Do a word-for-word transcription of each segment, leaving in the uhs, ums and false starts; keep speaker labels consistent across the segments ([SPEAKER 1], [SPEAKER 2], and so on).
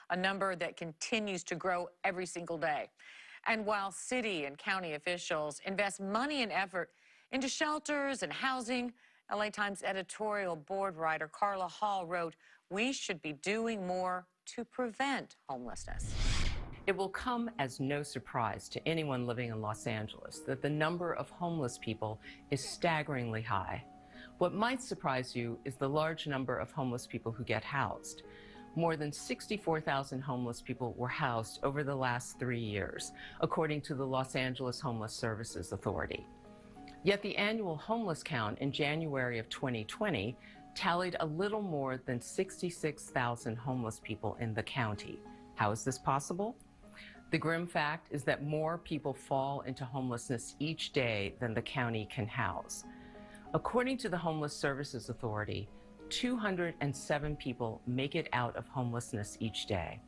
[SPEAKER 1] a number that continues to grow every single day. And while city and county officials invest money and effort into shelters and housing, L A Times editorial board writer Carla wrote, "We should be doing more to prevent homelessness."
[SPEAKER 2] It will come as no surprise to anyone living in Los Angeles that the number of homeless people is staggeringly high. What might surprise you is the large number of homeless people who get housed. More than sixty-four thousand homeless people were housed over the last three years, according to the Los Angeles Homeless Services Authority. Yet the annual homeless count in January of twenty twenty tallied a little more than sixty-six thousand homeless people in the county. How is this possible? The grim fact is that more people fall into homelessness each day than the county can house. According to the Homeless Services Authority, two hundred seven people make it out of homelessness each day.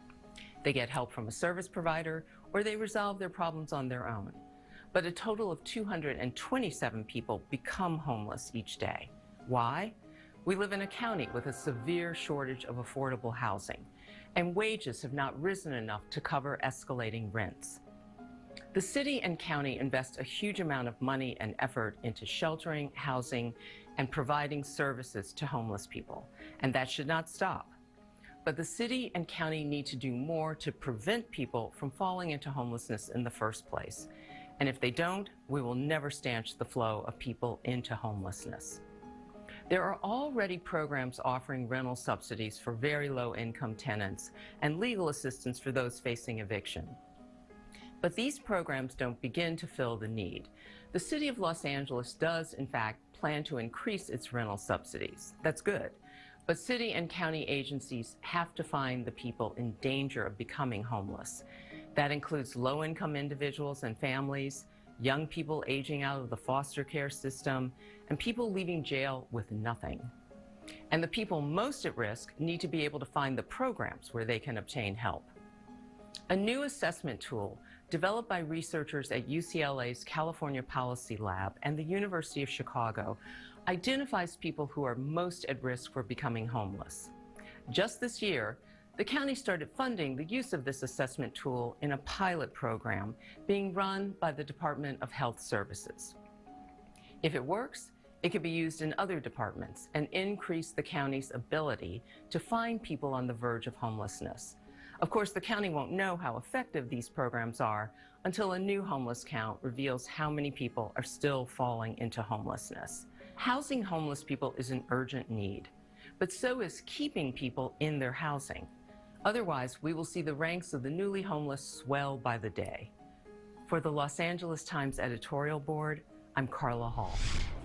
[SPEAKER 2] They get help from a service provider or they resolve their problems on their own. But a total of two hundred twenty-seven people become homeless each day. Why? We live in a county with a severe shortage of affordable housing, and wages have not risen enough to cover escalating rents. The city and county invest a huge amount of money and effort into sheltering, housing, and providing services to homeless people, and that should not stop. But the city and county need to do more to prevent people from falling into homelessness in the first place. And if they don't, we will never stanch the flow of people into homelessness. There are already programs offering rental subsidies for very low-income tenants and legal assistance for those facing eviction. But these programs don't begin to fill the need. The City of Los Angeles does, in fact, plan to increase its rental subsidies. That's good. But city and county agencies have to find the people in danger of becoming homeless. That includes low-income individuals and families, young people aging out of the foster care system, and people leaving jail with nothing. And the people most at risk need to be able to find the programs where they can obtain help. A new assessment tool developed by researchers at U C L A's California Policy Lab and the University of Chicago identifies people who are most at risk for becoming homeless. Just this year, the county started funding the use of this assessment tool in a pilot program being run by the Department of Health Services. If it works, it could be used in other departments and increase the county's ability to find people on the verge of homelessness. Of course, the county won't know how effective these programs are until a new homeless count reveals how many people are still falling into homelessness. Housing homeless people is an urgent need, but so is keeping people in their housing. Otherwise, we will see the ranks of the newly homeless swell by the day. For the Los Angeles Times editorial board, I'm Carla Hall.